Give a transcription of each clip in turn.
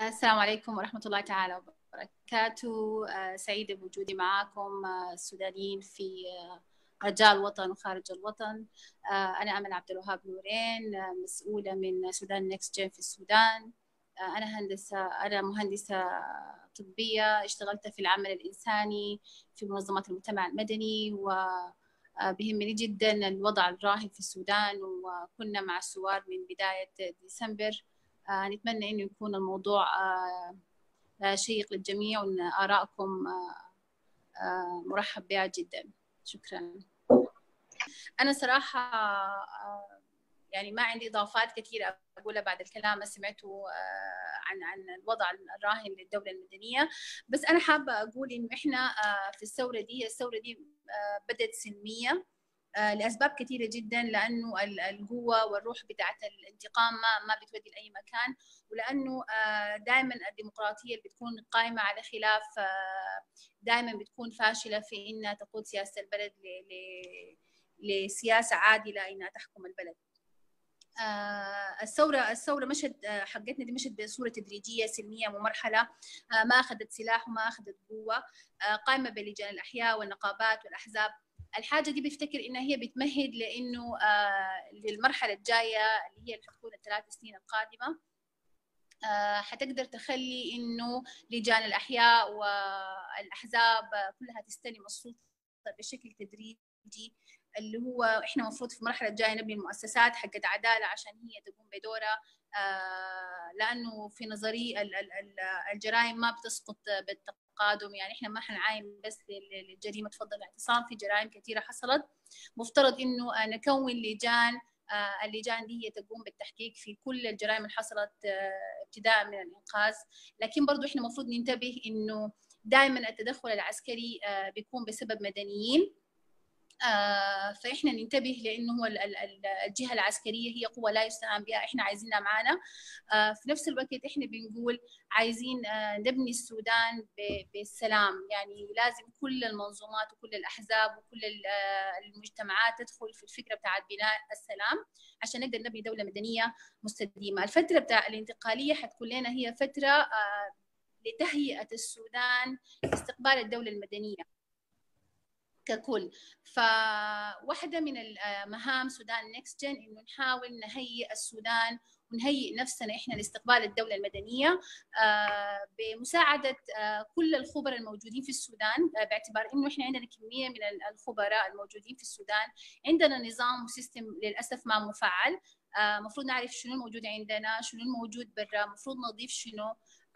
السلام عليكم ورحمة الله تعالى وبركاته. سعيدة بوجودي معكم السودانيين في رجال الوطن وخارج الوطن. أنا أمل عبد الوهاب نورين، مسؤولة من سودان نيكست جين في السودان. أنا مهندسة طبية، اشتغلت في العمل الإنساني في منظمات المجتمع المدني، وبهمني جدا الوضع الراهن في السودان، وكنا مع الثوار من بداية ديسمبر. نتمنى إنه يكون الموضوع شيق للجميع، وإن آرائكم مرحب بها جدا. شكرا. أنا صراحة يعني ما عندي إضافات كثيرة أقولها بعد الكلام اللي سمعته عن الوضع الراهن للدولة المدنية، بس أنا حابة أقول إنه إحنا في الثورة دي بدأت سلمية لأسباب كثيرة جدا، لأنه القوة والروح بتاعت الانتقام ما بتودي لأي مكان، ولأنه دائما الديمقراطية اللي بتكون قائمة على خلاف دائما بتكون فاشلة في إنها تقود سياسة البلد لسياسة عادلة إنها تحكم البلد. الثورة مشت حقتنا دي مشت بصورة تدريجية سلمية ممرحلة، ما أخذت سلاح وما أخذت قوة، قائمة بلجان الأحياء والنقابات والأحزاب. الحاجة دي بفتكر إنها هي بتمهد لأنه للمرحلة الجاية اللي هي حتكون ال3 سنين القادمة، حتقدر تخلي إنه لجان الأحياء والأحزاب كلها تستلم السلطة بشكل تدريجي، اللي هو إحنا المفروض في المرحلة الجاية نبني المؤسسات حقت عدالة عشان هي تقوم بدورها، لأنه في نظري الجرائم ما بتسقط بالتقادم. يعني إحنا ما حنعاين بس للجريمة تفضل الاعتصام، في جرائم كثيرة حصلت، مفترض إنه نكون لجان، اللجان دي هي تقوم بالتحقيق في كل الجرائم اللي حصلت ابتداء من الإنقاذ. لكن برضو إحنا المفروض ننتبه إنه دائما التدخل العسكري بيكون بسبب مدنيين، فإحنا ننتبه لأنه هو الجهة العسكرية هي قوة لا يستهان بها، إحنا عايزينها معنا. في نفس الوقت إحنا بنقول عايزين نبني السودان بالسلام، يعني لازم كل المنظومات وكل الأحزاب وكل المجتمعات تدخل في الفكرة بتاعت بناء السلام عشان نقدر نبني دولة مدنية مستديمة. الفترة بتاع الانتقالية حتكون لنا هي فترة لتهيئة السودان لاستقبال الدولة المدنية ككل. فواحدة من المهام سودان نيكست جين إنه نحاول نهيئ السودان ونهيئ نفسنا إحنا لاستقبال الدولة المدنية بمساعدة كل الخبراء الموجودين في السودان، باعتبار إنه إحنا عندنا كمية من الخبراء الموجودين في السودان. عندنا نظام وسيستم للأسف ما مفعل، مفروض نعرف شنو الموجود عندنا، شنو الموجود برا، مفروض نضيف شنو.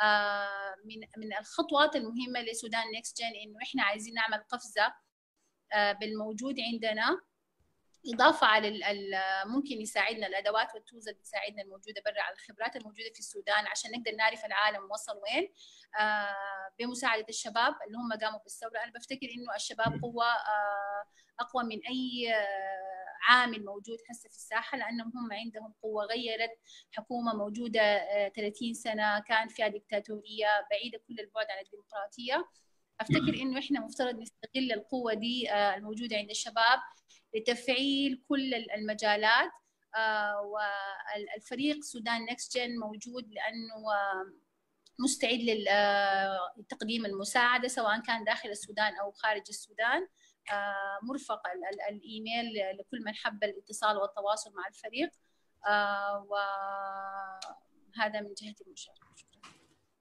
من الخطوات المهمة لسودان نيكست جين إنه إحنا عايزين نعمل قفزة بالموجود عندنا، إضافة على ممكن يساعدنا الأدوات والتولز اللي بتساعدنا الموجودة برا على الخبرات الموجودة في السودان عشان نقدر نعرف العالم وصل وين، بمساعدة الشباب اللي هم قاموا بالثورة. أنا بفتكر إنه الشباب قوة أقوى من أي عامل موجود هسه في الساحة، لأنهم هم عندهم قوة غيرت حكومة موجودة 30 سنة كان فيها ديكتاتورية بعيدة كل البعد عن الديمقراطية. افتكر انه احنا مفترض نستغل القوه دي الموجوده عند الشباب لتفعيل كل المجالات، والفريق سودان نيكست جين موجود لانه مستعد لتقديم المساعده سواء كان داخل السودان او خارج السودان. مرفق الايميل لكل من حب الاتصال والتواصل مع الفريق، وهذا من جهه المشاركه.